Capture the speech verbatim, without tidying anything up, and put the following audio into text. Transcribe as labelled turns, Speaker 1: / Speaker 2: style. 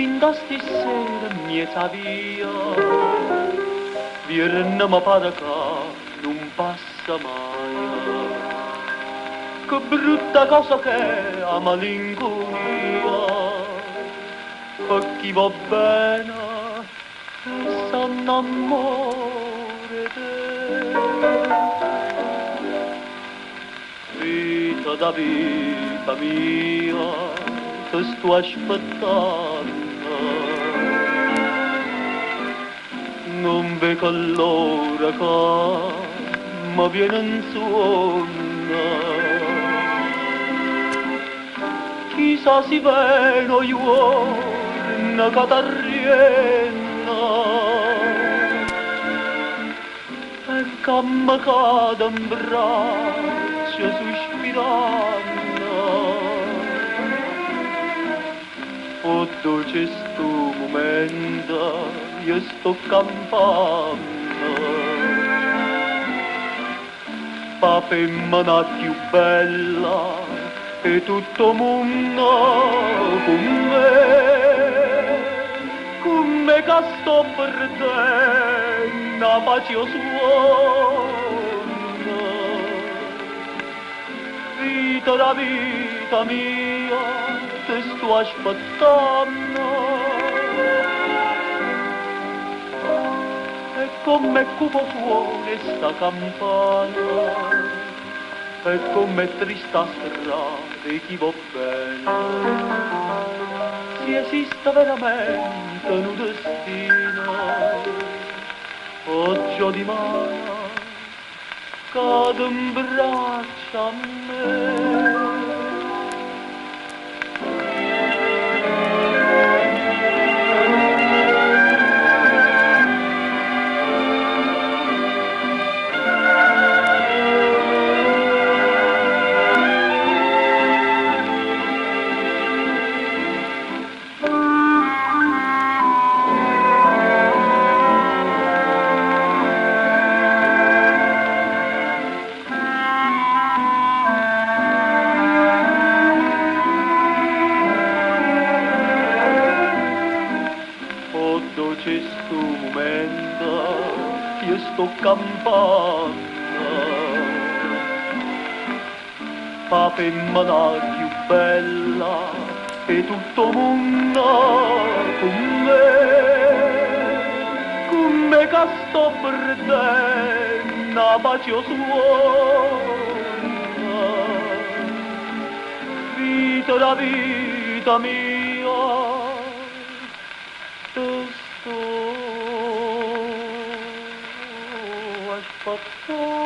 Speaker 1: fin da stasera mi sabia, virna ma padaca non passa mai. Che brutta cosa che è la malinconia, per chi va bene e s'annamora te. Vita da vita mia, te sto aspettando, non vedo l'ora che mi viene in sonno. Chissà si vedo giorno che t'arrienna e che mi cade in braccio sospirando. Oh dolce sto momento, io sto campando, pa femmina più bella e tutto mondo con me, con me che sto perdendo la pace suona. Vita da vita mia, te sto aspettando, e come cupo suona sta campana, e come trista strada di chi va bene. Se esiste veramente un destino, oggi o dimani cade in braccio a me. Dolce sto momento, io sto campando, pa femmina più bella e tutto mondo con me, con me che sto perdendo la pace suona. Vita da vita mia, te sto aspettando.